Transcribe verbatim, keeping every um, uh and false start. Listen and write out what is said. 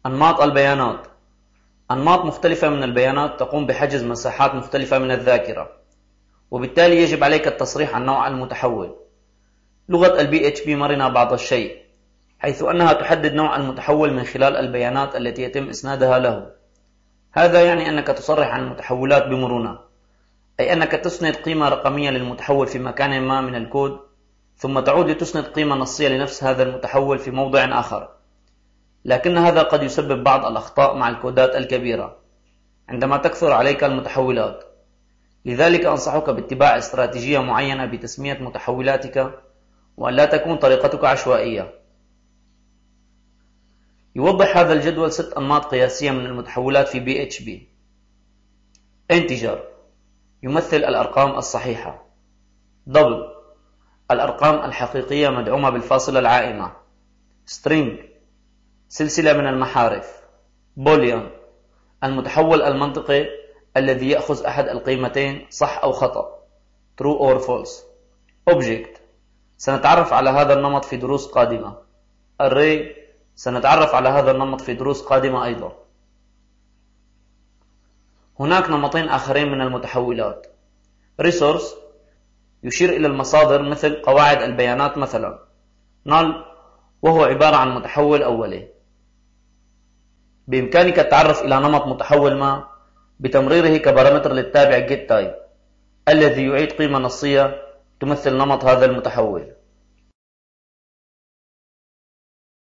أنماط البيانات. أنماط مختلفة من البيانات تقوم بحجز مساحات مختلفة من الذاكرة، وبالتالي يجب عليك التصريح عن نوع المتحول. لغة ال بي إتش بي مرنة بعض الشيء، حيث أنها تحدد نوع المتحول من خلال البيانات التي يتم إسنادها له. هذا يعني أنك تصرح عن المتحولات بمرونة، أي أنك تسند قيمة رقمية للمتحول في مكان ما من الكود، ثم تعود لتسند قيمة نصية لنفس هذا المتحول في موضع آخر. لكن هذا قد يسبب بعض الأخطاء مع الكودات الكبيرة عندما تكثر عليك المتحولات. لذلك أنصحك باتباع استراتيجية معينة بتسمية متحولاتك، وأن لا تكون طريقتك عشوائية. يوضح هذا الجدول ست أنماط قياسية من المتحولات في بي إتش بي. Integer يمثل الأرقام الصحيحة. Double الأرقام الحقيقية مدعومة بالفاصلة العائمة. String سلسلة من المحارف. Boolean المتحول المنطقي الذي يأخذ أحد القيمتين صح أو خطأ True or False. Object سنتعرف على هذا النمط في دروس قادمة. Array سنتعرف على هذا النمط في دروس قادمة أيضا. هناك نمطين آخرين من المتحولات. Resource يشير إلى المصادر مثل قواعد البيانات مثلا. Null وهو عبارة عن متحول أولي. بإمكانك التعرف إلى نمط متحول ما بتمريره كبارامتر للتابع getType الذي يعيد قيمة نصية تمثل نمط هذا المتحول.